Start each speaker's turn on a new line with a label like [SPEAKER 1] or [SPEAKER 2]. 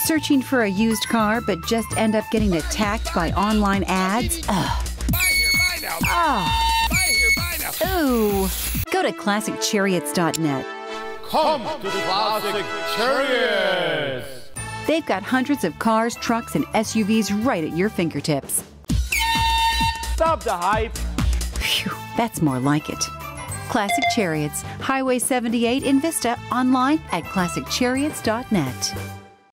[SPEAKER 1] Searching for a used car but just end up getting attacked by online ads? Ugh.
[SPEAKER 2] Buy here, buy now.
[SPEAKER 1] Ah.
[SPEAKER 2] Buy here, buy now.
[SPEAKER 1] Ooh. Go to ClassicChariots.net.
[SPEAKER 2] Come to Classic Chariots.
[SPEAKER 1] They've got hundreds of cars, trucks, and SUVs right at your fingertips.
[SPEAKER 2] Stop the hype.
[SPEAKER 1] Phew, that's more like it. Classic Chariots, Highway 78 in Vista, online at ClassicChariots.net.